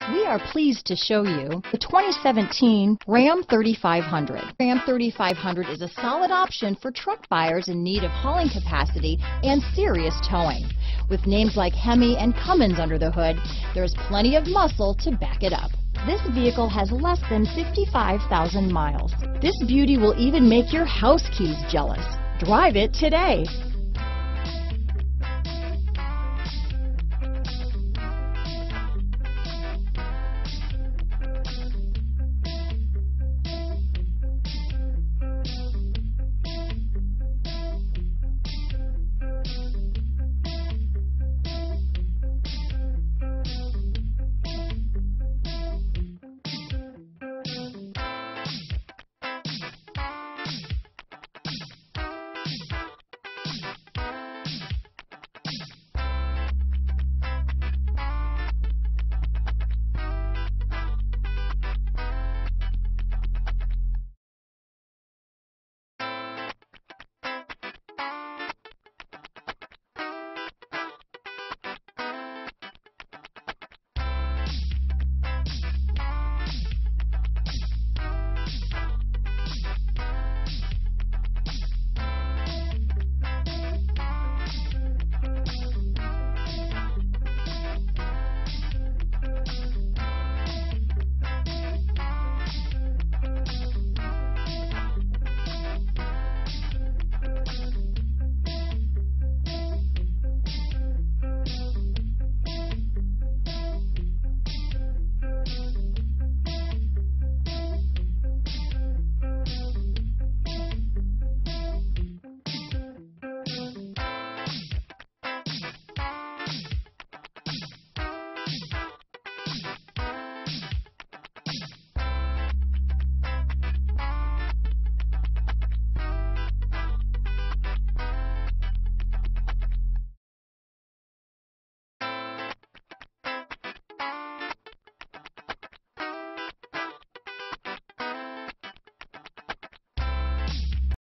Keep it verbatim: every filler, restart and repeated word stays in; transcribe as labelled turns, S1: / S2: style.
S1: We are pleased to show you the twenty seventeen Ram thirty-five hundred. Ram thirty-five hundred is a solid option for truck buyers in need of hauling capacity and serious towing. With names like Hemi and Cummins under the hood, there's plenty of muscle to back it up. This vehicle has less than fifty-five thousand miles. This beauty will even make your house keys jealous. Drive it today.